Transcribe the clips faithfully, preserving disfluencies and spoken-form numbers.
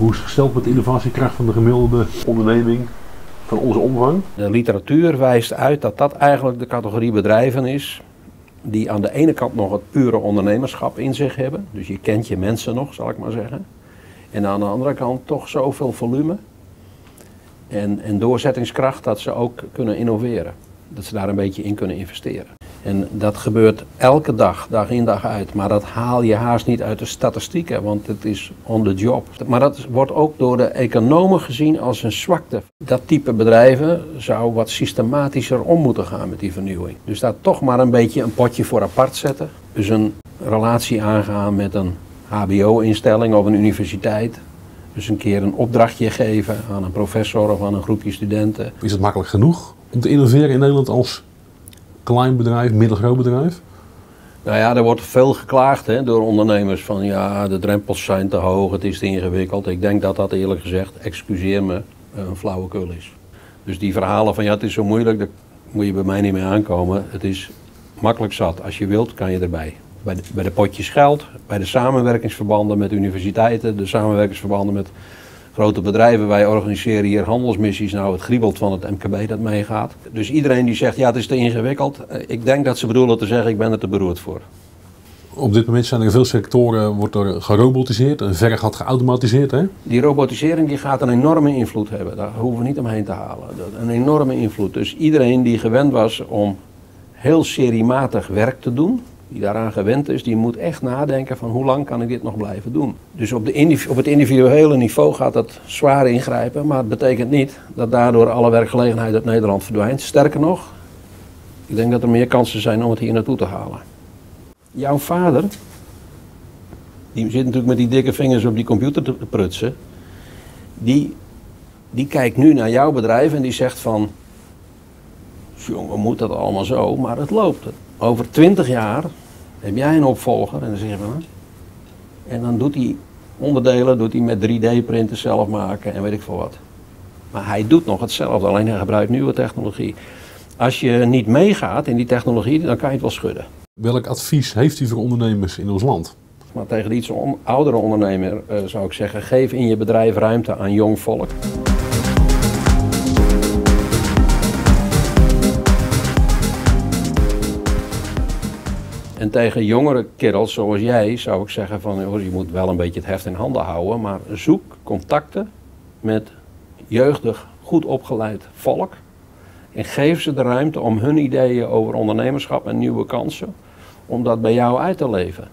Hoe is het gesteld met de innovatiekracht van de gemiddelde onderneming van onze omvang? De literatuur wijst uit dat dat eigenlijk de categorie bedrijven is die aan de ene kant nog het pure ondernemerschap in zich hebben. Dus je kent je mensen nog, zal ik maar zeggen. En aan de andere kant toch zoveel volume en, en doorzettingskracht dat ze ook kunnen innoveren. Dat ze daar een beetje in kunnen investeren. En dat gebeurt elke dag, dag in dag uit. Maar dat haal je haast niet uit de statistieken, want het is on the job. Maar dat wordt ook door de economen gezien als een zwakte. Dat type bedrijven zou wat systematischer om moeten gaan met die vernieuwing. Dus daar toch maar een beetje een potje voor apart zetten. Dus een relatie aangaan met een H B O-instelling of een universiteit. Dus een keer een opdrachtje geven aan een professor of aan een groepje studenten. Is het makkelijk genoeg om te innoveren in Nederland als klein bedrijf, middelgroot bedrijf? Nou ja, er wordt veel geklaagd hè, door ondernemers van ja, de drempels zijn te hoog, het is te ingewikkeld. Ik denk dat dat eerlijk gezegd, excuseer me, een flauwekul is. Dus die verhalen van ja, het is zo moeilijk, daar moet je bij mij niet mee aankomen. Het is makkelijk zat. Als je wilt, kan je erbij. Bij de, bij de potjes geld, bij de samenwerkingsverbanden met universiteiten, de samenwerkingsverbanden met grote bedrijven. Wij organiseren hier handelsmissies. Nou, het griebelt van het M K B dat meegaat. Dus iedereen die zegt, ja, het is te ingewikkeld. Ik denk dat ze bedoelen te zeggen, ik ben er te beroerd voor. Op dit moment zijn er in veel sectoren wordt er gerobotiseerd en verre gaat geautomatiseerd, hè? Die robotisering die gaat een enorme invloed hebben. Daar hoeven we niet omheen te halen. Een enorme invloed. Dus iedereen die gewend was om heel seriematig werk te doen, die daaraan gewend is, die moet echt nadenken van hoe lang kan ik dit nog blijven doen. Dus op, de op het individuele niveau gaat dat zwaar ingrijpen, maar het betekent niet dat daardoor alle werkgelegenheid uit Nederland verdwijnt. Sterker nog, ik denk dat er meer kansen zijn om het hier naartoe te halen. Jouw vader, die zit natuurlijk met die dikke vingers op die computer te prutsen, die, die kijkt nu naar jouw bedrijf en die zegt van, jongen, moet dat allemaal zo, maar het loopt. Over twintig jaar heb jij een opvolger en dan zeg je van, en dan doet hij onderdelen, doet hij met drie D printen zelf maken en weet ik veel wat. Maar hij doet nog hetzelfde, alleen hij gebruikt nieuwe technologie. Als je niet meegaat in die technologie, dan kan je het wel schudden. Welk advies heeft u voor ondernemers in ons land? Maar tegen de iets on- oudere ondernemer uh, zou ik zeggen, geef in je bedrijf ruimte aan jong volk. En tegen jongere kerels zoals jij zou ik zeggen van, je moet wel een beetje het heft in handen houden, maar zoek contacten met jeugdig, goed opgeleid volk. En geef ze de ruimte om hun ideeën over ondernemerschap en nieuwe kansen, om dat bij jou uit te leven.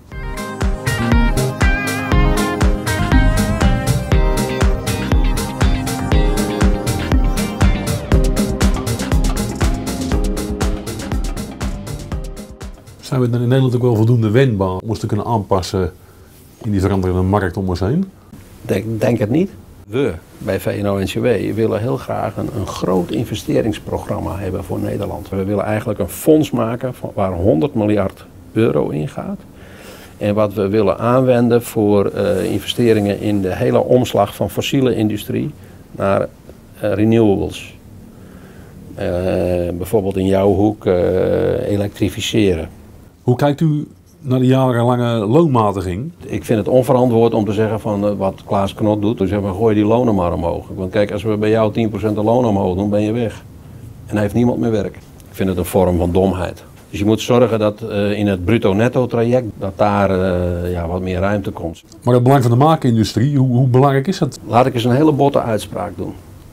Zijn we dan in Nederland ook wel voldoende wendbaar om ons te kunnen aanpassen in die veranderende markt om ons heen? Denk, denk het niet. We bij V N O N C W willen heel graag een, een groot investeringsprogramma hebben voor Nederland. We willen eigenlijk een fonds maken van, waar honderd miljard euro in gaat. En wat we willen aanwenden voor uh, investeringen in de hele omslag van fossiele industrie naar uh, renewables. Uh, bijvoorbeeld in jouw hoek uh, elektrificeren. Hoe kijkt u naar de jarenlange loonmatiging? Ik vind het onverantwoord om te zeggen van uh, wat Klaas Knot doet. Dus zeggen we gooi die lonen maar omhoog. Want kijk, als we bij jou tien procent de loon omhoog doen, ben je weg. En dan heeft niemand meer werk. Ik vind het een vorm van domheid. Dus je moet zorgen dat uh, in het bruto-netto traject, dat daar uh, ja, wat meer ruimte komt. Maar het belang van de maakindustrie, hoe, hoe belangrijk is dat? Laat ik eens een hele botte uitspraak doen.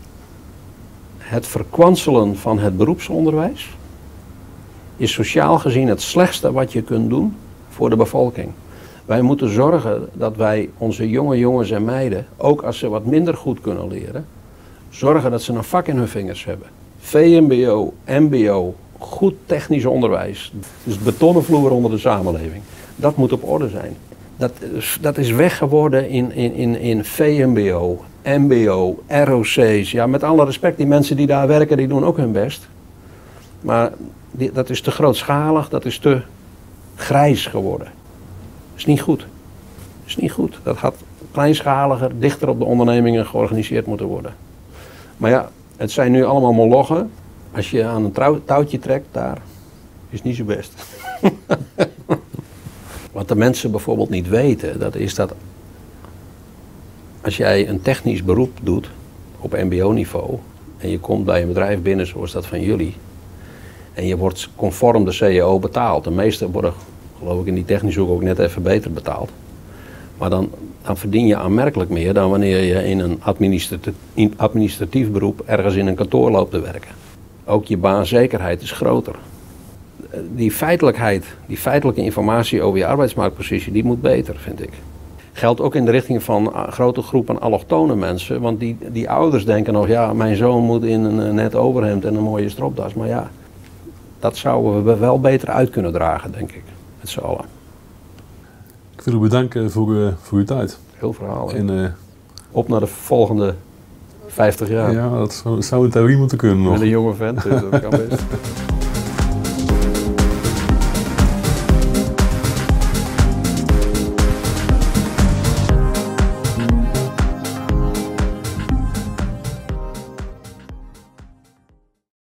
Het verkwanselen van het beroepsonderwijs is sociaal gezien het slechtste wat je kunt doen voor de bevolking. Wij moeten zorgen dat wij onze jonge jongens en meiden, ook als ze wat minder goed kunnen leren, zorgen dat ze een vak in hun vingers hebben. V M B O, M B O, goed technisch onderwijs, dus betonnen vloer onder de samenleving. Dat moet op orde zijn. Dat, dat is weg geworden in, in, in, in V M B O, M B O, R O C's. Ja, met alle respect, die mensen die daar werken, die doen ook hun best. Maar die, dat is te grootschalig, dat is te grijs geworden. Dat is niet goed. Dat is niet goed. Dat had kleinschaliger, dichter op de ondernemingen georganiseerd moeten worden. Maar ja, het zijn nu allemaal molochen. Als je aan een trouw, touwtje trekt, daar is niet zo best. Wat de mensen bijvoorbeeld niet weten, dat is dat als jij een technisch beroep doet op mbo-niveau en je komt bij een bedrijf binnen zoals dat van jullie en je wordt conform de C A O betaald. De meeste worden, geloof ik, in die technische hoek ook net even beter betaald. Maar dan, dan verdien je aanmerkelijk meer dan wanneer je in een administratief, in administratief beroep ergens in een kantoor loopt te werken. Ook je baanzekerheid is groter. Die feitelijkheid, die feitelijke informatie over je arbeidsmarktpositie, die moet beter, vind ik. Geldt ook in de richting van grote groepen allochtone mensen. Want die, die ouders denken nog, ja, mijn zoon moet in een net overhemd en een mooie stropdas. Maar ja, dat zouden we wel beter uit kunnen dragen, denk ik. Met z'n allen. Ik wil u bedanken voor, uh, voor uw tijd. Heel verhaal. En, uh, Op naar de volgende vijftig jaar. Ja, dat zou, zou in theorie moeten kunnen nog. Met een jonge vent, dus dat kan best.